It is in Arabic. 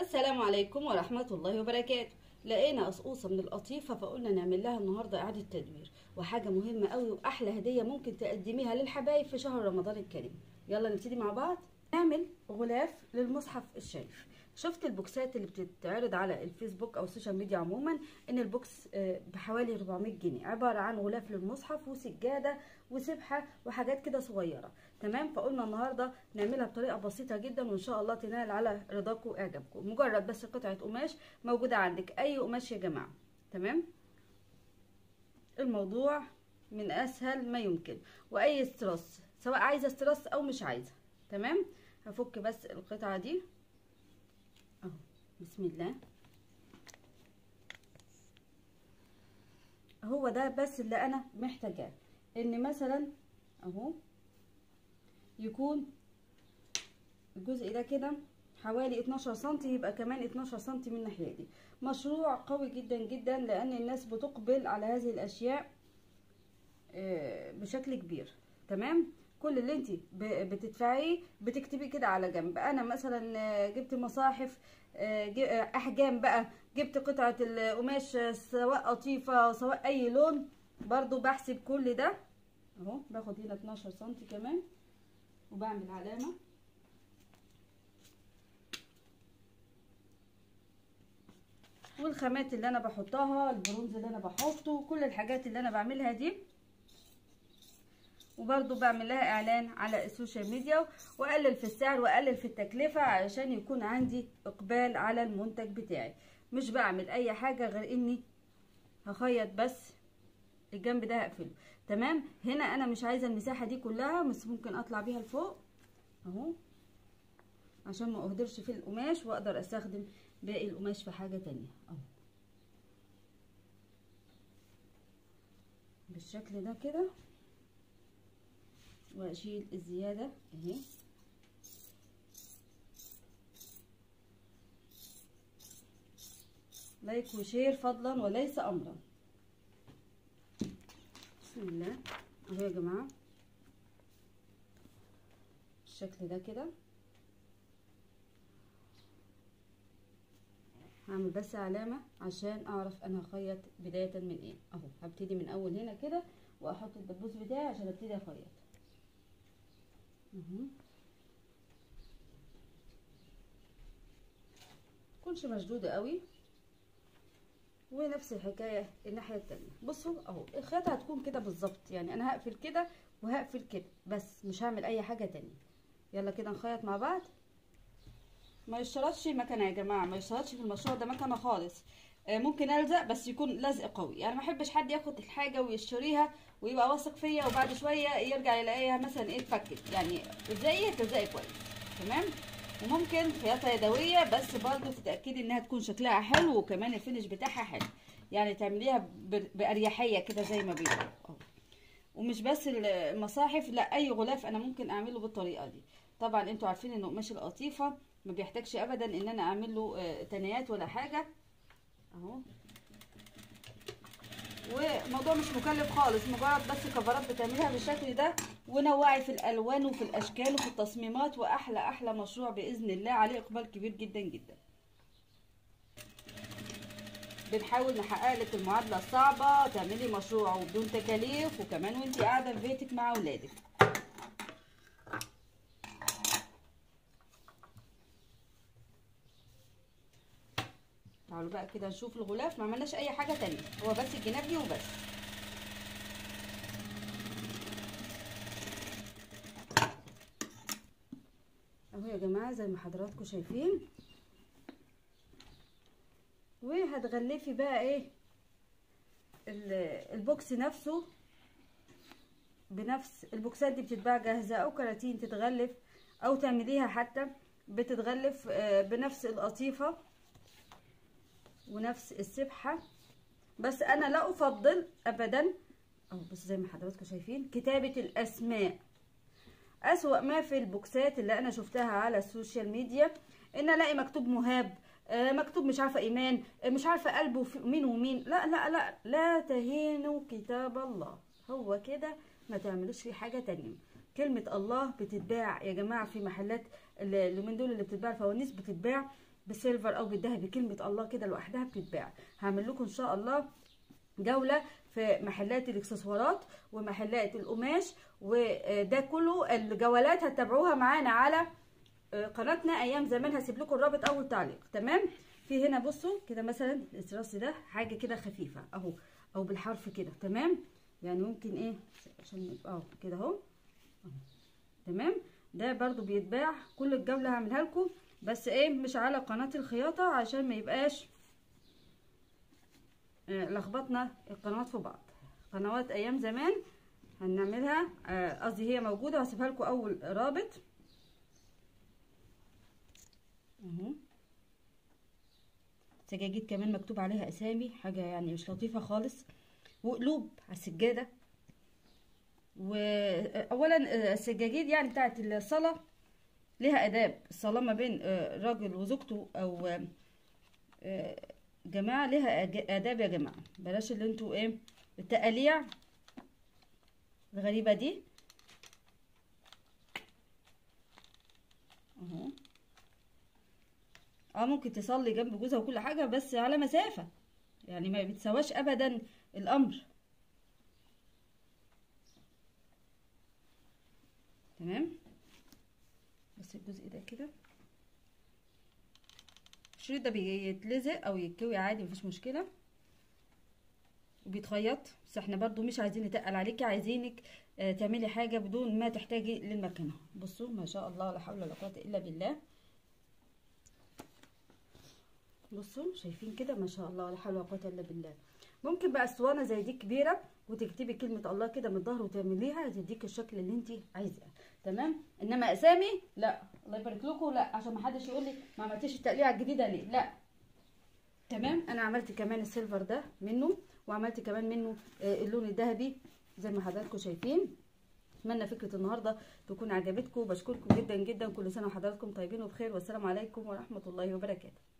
السلام عليكم ورحمة الله وبركاته. لقينا قصقوصة من القطيفة فقلنا نعمل لها النهاردة إعادة تدوير، وحاجة مهمة قوي وأحلى هدية ممكن تقدميها للحبايب في شهر رمضان الكريم. يلا نبتدي مع بعض نعمل غلاف للمصحف الشريف. شفت البوكسات اللي بتتعرض على الفيسبوك او السوشيال ميديا عموما، ان البوكس بحوالي 400 جنيه عبارة عن غلاف للمصحف وسجادة وسبحة وحاجات كده صغيرة. تمام، فقلنا النهارده نعملها بطريقة بسيطة جدا وان شاء الله تنال على رضاكم واعجابكم. مجرد بس قطعة قماش موجودة عندك، اي قماش يا جماعة. تمام، الموضوع من اسهل ما يمكن، واي استراس سواء عايزة استراس او مش عايزة. تمام، هفك بس القطعة دي اهو، بسم الله. هو ده بس اللي انا محتاجاه، ان مثلا اهو يكون الجزء ده كده حوالي 12 سنتي، يبقى كمان 12 سنتي من الناحيه دي. مشروع قوي جدا جدا، لان الناس بتقبل على هذه الاشياء بشكل كبير. تمام، كل اللي انت بتدفعيه بتكتبي كده على جنب. انا مثلا جبت مصاحف احجام بقى، جبت قطعه القماش سواء قطيفه سواء اي لون، برضو بحسب كل ده اهو. باخد هنا 12 سنتي كمان وبعمل علامه، والخامات اللي انا بحطها، البرونز اللي انا بحطه، كل الحاجات اللي انا بعملها دي. وبرضو بعمل لها اعلان على السوشيال ميديا، واقلل في السعر واقلل في التكلفة علشان يكون عندي اقبال على المنتج بتاعي. مش بعمل اي حاجة غير اني هخيط بس الجنب ده هقفله. تمام، هنا انا مش عايزة المساحة دي كلها، بس ممكن اطلع بيها لفوق اهو عشان ما اهدرش في القماش، واقدر استخدم باقي القماش في حاجة تانية اهو بالشكل ده كده. واشيل الزيادة اهي. لايك وشير فضلا وليس امرا. بسم الله اهو يا جماعة بالشكل ده كده. هعمل بس علامة عشان اعرف انا هخيط بداية من ايه اهو. هبتدي من اول هنا كده واحط الدبوس بتاعي عشان ابتدي اخيط متكونش مشدودة قوي. ونفس الحكاية الناحية التانية. بصوا اهو الخياطة هتكون كده بالظبط، يعني انا هقفل كده وهقفل كده بس، مش هعمل اي حاجة تانية. يلا كده نخيط مع بعض. ما يشترطش مكنة يا جماعة، ما يشترطش في المشروع ده مكنة خالص. ممكن الزق بس يكون لزق قوي، يعني ما احبش حد ياخد الحاجة ويشتريها ويبقى واثق فيا وبعد شوية يرجع يلاقيها مثلا ايه اتفكت. يعني ازاي تلزقي كويس. تمام، وممكن خياطة يدوية بس برضو تتأكدي انها تكون شكلها حلو وكمان الفينش بتاعها حلو، يعني تعمليها بأريحية كده زي ما بيقولوا اهو. ومش بس المصاحف، لا اي غلاف انا ممكن اعمله بالطريقة دي. طبعا انتوا عارفين ان قماش القطيفة ما بيحتاجش ابدا ان انا اعمل له تنايات ولا حاجة اهو. وموضوع مش مكلف خالص، مجرد بس كفرات بتعمليها بالشكل ده، ونوعي في الالوان وفي الاشكال وفي التصميمات، واحلى احلى مشروع باذن الله عليه اقبال كبير جدا جدا. بنحاول نحقق لك المعادله الصعبه، تعملي مشروع وبدون تكاليف، وكمان وانتي قاعده في بيتك مع اولادك. تعالوا بقى كده نشوف الغلاف. ما عملناش اي حاجه تانية، هو بس الجناب دي وبس. اهو يا جماعه زي ما حضراتكم شايفين. وهتغلفي بقى ايه البوكس نفسه بنفس البوكسات دي، بتتباع جاهزه او كراتين تتغلف، او تعمليها حتى بتتغلف بنفس القطيفه ونفس السبحه. بس انا لا افضل ابدا اهو، بس زي ما حضراتكم شايفين كتابه الاسماء. اسوأ ما في البوكسات اللي انا شفتها على السوشيال ميديا ان الاقي مكتوب مهاب، مكتوب مش عارفه ايمان، مش عارفه قلبه مين ومين. لا لا لا لا تهينوا كتاب الله، هو كده ما تعملوش فيه حاجه تانية. كلمه الله بتتباع يا جماعه في محلات اليومين دول، اللي بتتباع الفوانيس بتتباع بسيلفر او بالذهب بكلمه الله كده لوحدها بتتباع. هعمل لكم ان شاء الله جوله في محلات الاكسسوارات ومحلات القماش، وده كله الجولات هتتابعوها معانا على قناتنا ايام زمان. هسيب لكم الرابط اول تعليق. تمام. في هنا بصوا كده مثلا الراس ده حاجه كده خفيفه اهو، او بالحرف كده. تمام. يعني ممكن ايه عشان كده اهو. تمام. ده برضو بيتباع. كل الجوله هعملها لكم بس ايه مش على قناه الخياطه عشان ما يبقاش لخبطنا القنوات في بعض. قنوات ايام زمان هنعملها قصدي هي موجوده، وهسيبها لكم اول رابط اهو. سجاجيد كمان مكتوب عليها اسامي، حاجه يعني مش لطيفه خالص، وقلوب على السجاده. واولا السجاجيد يعني بتاعت الصلاه ليها اداب. الصلاه ما بين راجل وزوجته او جماعه ليها اداب يا جماعه. بلاش اللي انتوا ايه التقاليع الغريبه دي اهو. ممكن تصلي جنب جوزها وكل حاجه بس على مسافه، يعني ما بتسواش ابدا الامر. تمام. بس الجزء ده كده الشريط ده بيتلزق او يتكوي عادي مفيش مشكله، وبيتخيط. بس احنا برضو مش عايزين نتقل عليكي، عايزينك تعملي حاجه بدون ما تحتاجي للمكنه. بصوا ما شاء الله لا حول ولا قوه الا بالله. بصوا شايفين كده ما شاء الله لا حول ولا قوه الا بالله. ممكن بقى اسطوانه زي دي كبيره وتكتبي كلمه الله كده من الظهر وتعمليها هتديك الشكل اللي انت عايزاه. تمام. انما اسامي لا، الله يبارك لكم لا، عشان ما حدش يقول لي ما عملتيش التقليعه الجديده ليه. لا. تمام. انا عملت كمان السيلفر ده منه، وعملت كمان منه اللون الذهبي زي ما حضراتكم شايفين. اتمنى فكره النهارده تكون عجبتكم. بشكركم جدا جدا. كل سنه وحضراتكم طيبين وبخير، والسلام عليكم ورحمه الله وبركاته.